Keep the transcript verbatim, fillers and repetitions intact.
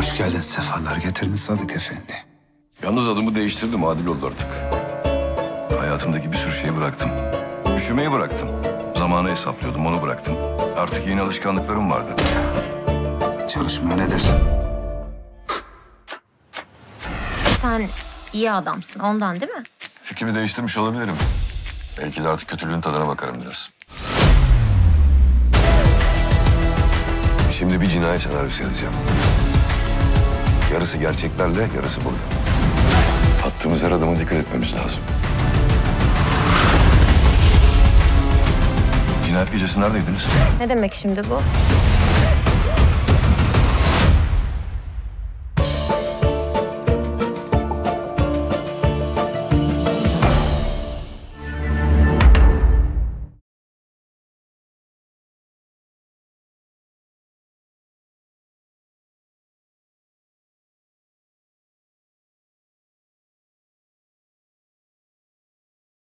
Hoş geldin, sefalar getirdin Sadık Efendi. Yalnız adımı değiştirdim, adil oldu artık. Hayatımdaki bir sürü şeyi bıraktım. Üşümeyi bıraktım. Zamanı hesaplıyordum, onu bıraktım. Artık yeni alışkanlıklarım vardı. Çalışmaya ne dersin? Sen iyi adamsın ondan değil mi? Fikrimi değiştirmiş olabilirim. Belki de artık kötülüğün tadına bakarım biraz. Şimdi bir cinayet senaryosu yazacağım. Yarısı gerçeklerle, yarısı burada. Attığımız her adama dikkat etmemiz lazım. Cinayet gecesi neredeydiniz? Ne demek şimdi bu?